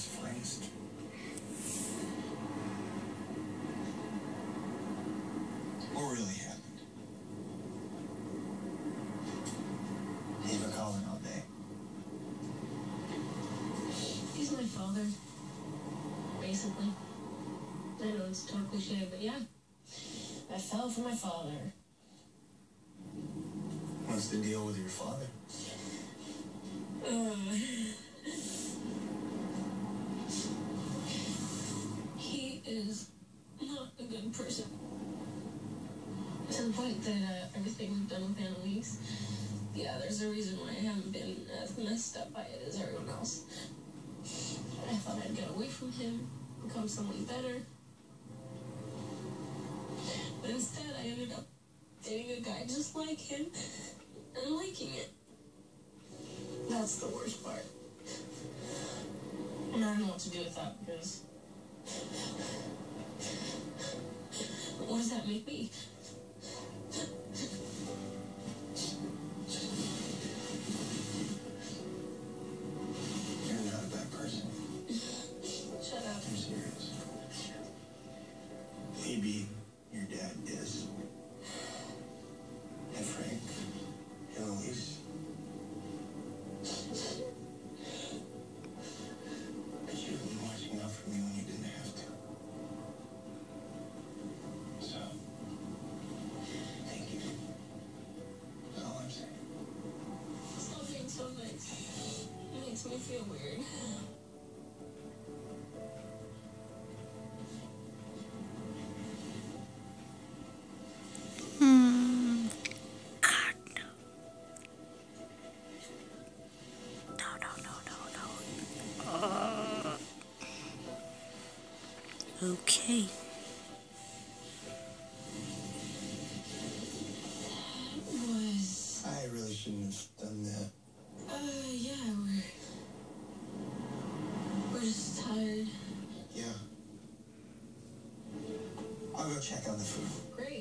world's finest. What really happened? He's been calling all day. He's my father, basically. I know it's totally cliche, but yeah. I fell for my father. What's the deal with your father? He is not a good person. To the point that everything we've done with Annalise, yeah, there's a reason why I haven't been as messed up by it as everyone else. I thought I'd get away from him, become someone better. But instead, I ended up dating a guy just like him and liking it. That's the worst part. And I don't know what to do with that because... what does that make me? You're not a bad person. Shut up. I'm serious. Maybe your dad is. And Frank, and Elise. But you've been watching out for me when you didn't have to. So, thank you. That's all I'm saying. Stop being so nice. It makes me feel weird. Okay. Was... I really shouldn't have done that. yeah, we're just tired. Yeah. I'll go check on the food. Great.